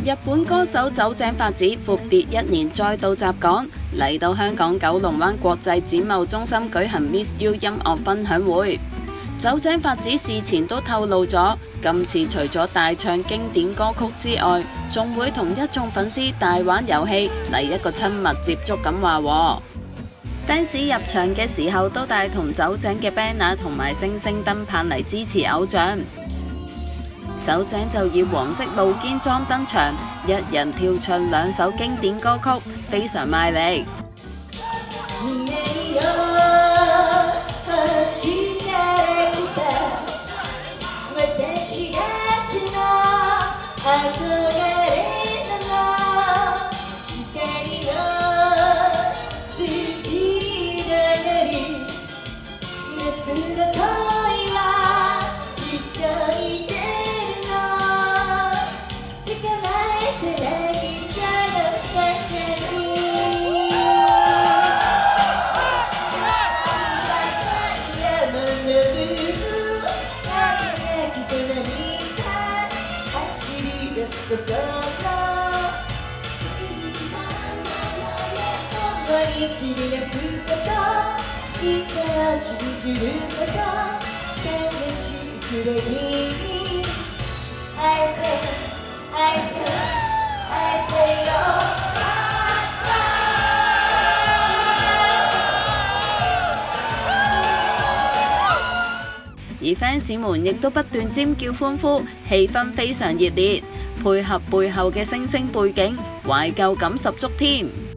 日本歌手酒井法子闊別1年再度襲港，嚟到香港九龍灣國際展貿中心舉行 Miss You 音樂分享會。酒井法子事前都透露咗，今次除咗大唱經典歌曲之外，仲會同一眾粉絲大玩遊戲，嚟一個親密接觸咁話。fans 入場嘅時候都帶同酒井嘅 banner 同埋星星燈棒嚟支持偶像。酒井就以黃色露肩裝登場，一人跳唱2首經典歌曲，非常賣力。而 fans 們亦都不斷尖叫歡呼，氣氛非常熱烈，配合背後嘅星星背景，懷舊感十足添。